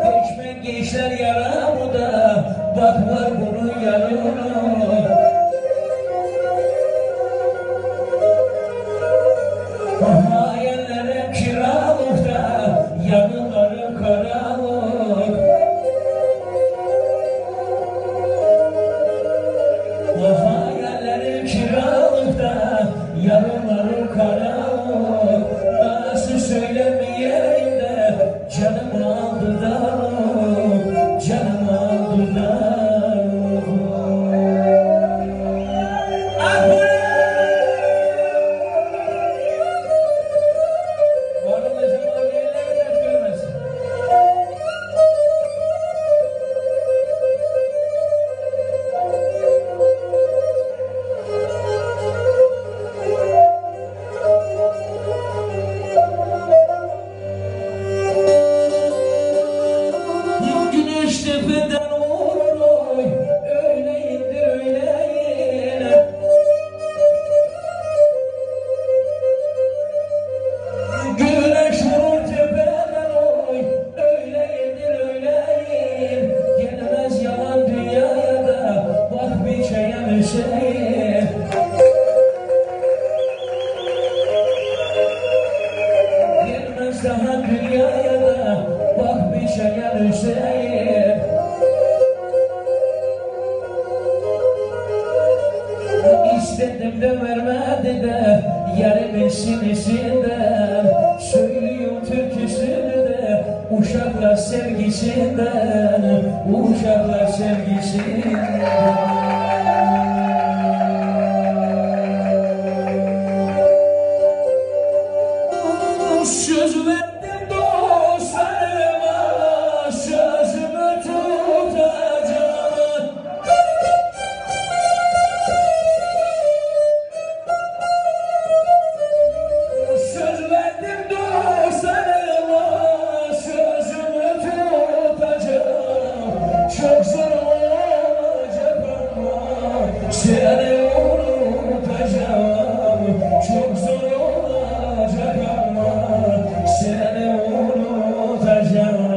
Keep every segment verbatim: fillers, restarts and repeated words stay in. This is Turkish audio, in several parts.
Değişmek geçler yaramda, bak var bunun yanına. Hayallerim kiralıkta, yanılarım karanlık. Hayallerim kiralıkta, yanılarım karanlık. Nasıl söylemeyeyim de canımı aldılar, canımı aldılar. Tepeden vurur oy, öyle indir öyle in. Güneş vurur tepeden oy, öyle indir öyle in. Gelmez yalan dünyaya da, bak bir çaya Hüseyin. Gelmez daha dünyaya da, bak bir çaya Hüseyin. İstedim de vermedi de yarimin sinisinden. Söylüyor türküsünü de uşaklar sevgisinden, uşaklar sevgisinden. Söz verdim dostlarıma, sözümü tutacağım. Söz verdim dostlarıma, sözümü tutacağım. Çok zor olacak ama seni unutacağım. Çok zor olacak ama seni unutacağım.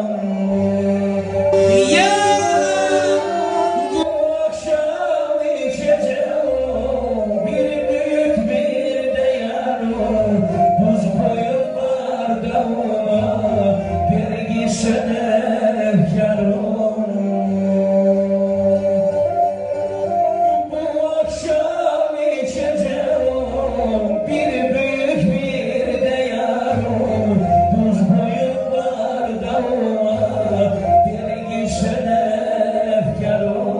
Yarın bu akşam içeceğim bir büyük bir de yarın. Buz koyun bardağıma bir gitsene efkarım. Bu akşam içeceğim bir büyük bir de yarın. Buz koyun bardağıma bir gitsene efkarım.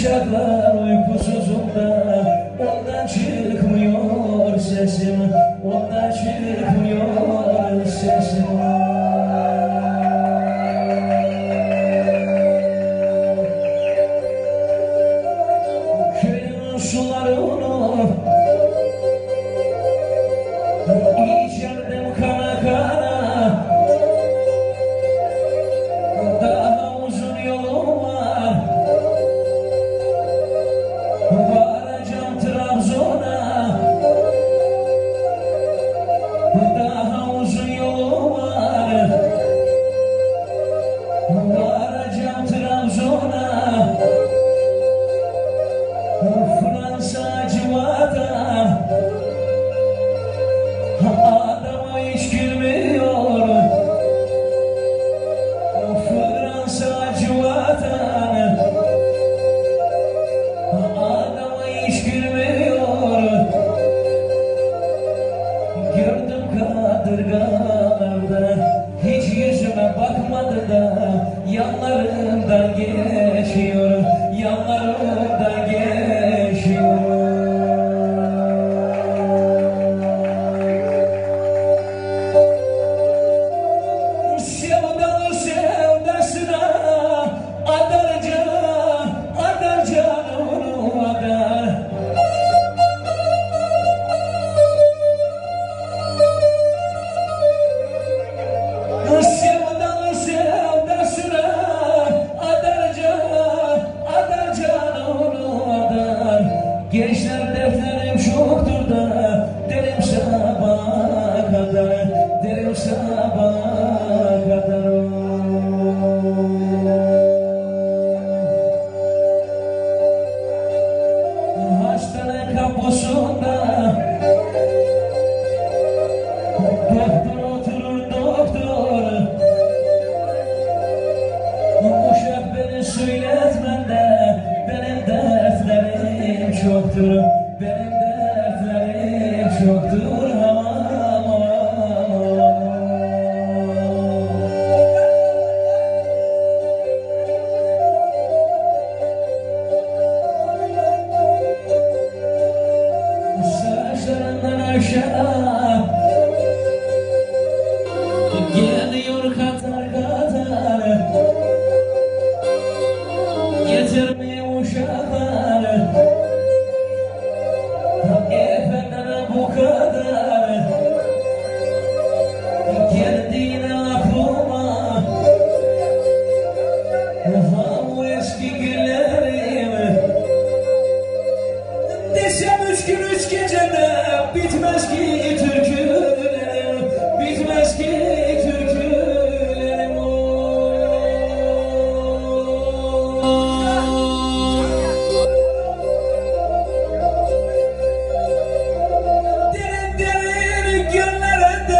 Uşaklar uykusuzumda, ondan çıkmıyor sesim, ondan çıkmıyor sesim. Köyün sularını içerdim kana kana, daha uzun yolum var. Varacağım Trabzon'a, daha uzun yolu var. Varacağım Trabzon'a, Fransa civata, adama hiç gülmüyor. Fransa civata, hiç gülmüyor. Gördüm kadırgalarda, hiç yüzüme bakmadı da yanlarımdan geçiyor, yanlarımdan geçiyor. Sevdalı sevdasına adarca, adarca onu adar. Sevdalı sevdasına adarca, adarca onu adar. Gençler defterim çoktur da derim sabaha kadar, derim sabaha kadar. Hastane kapısında doktor oturur doktor. Uşak beni söyletmen de benim dertlerim çoktur, benim dertlerim çoktur. Aman aman. Saçlarından aşağı geliyor katar katar, getirmeye uşaklar. Efendine bu kadar geldiğine aklıma, ha bu eski günlerim. Desem üç gün üç gecede bitmez ki türkülerim, bitmez ki türkülerim. Derin derin gönllerinde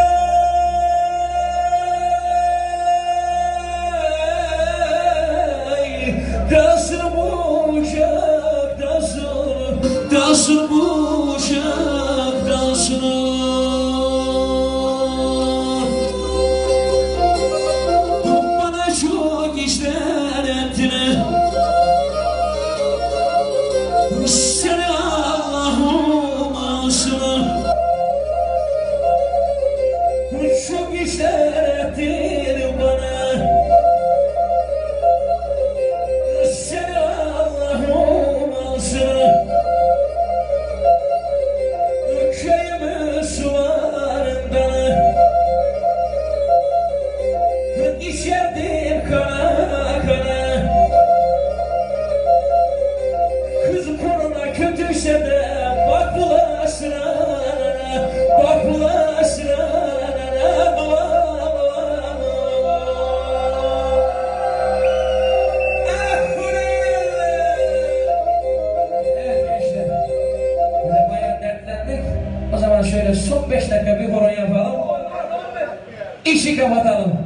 dasır bu uşak dasır, dasır bu uşak dasır. Bana çok işler ettiler, seni Allah'ım alsın. Çok işler ettin bana, seni Allah'ım alsın. Köyümün sularında içerdim kana kana. Kız koluna kötüyse de bak bulasına, bak bulasına. O zaman şöyle son beş dakika bir horon yapalım, işi kapatalım.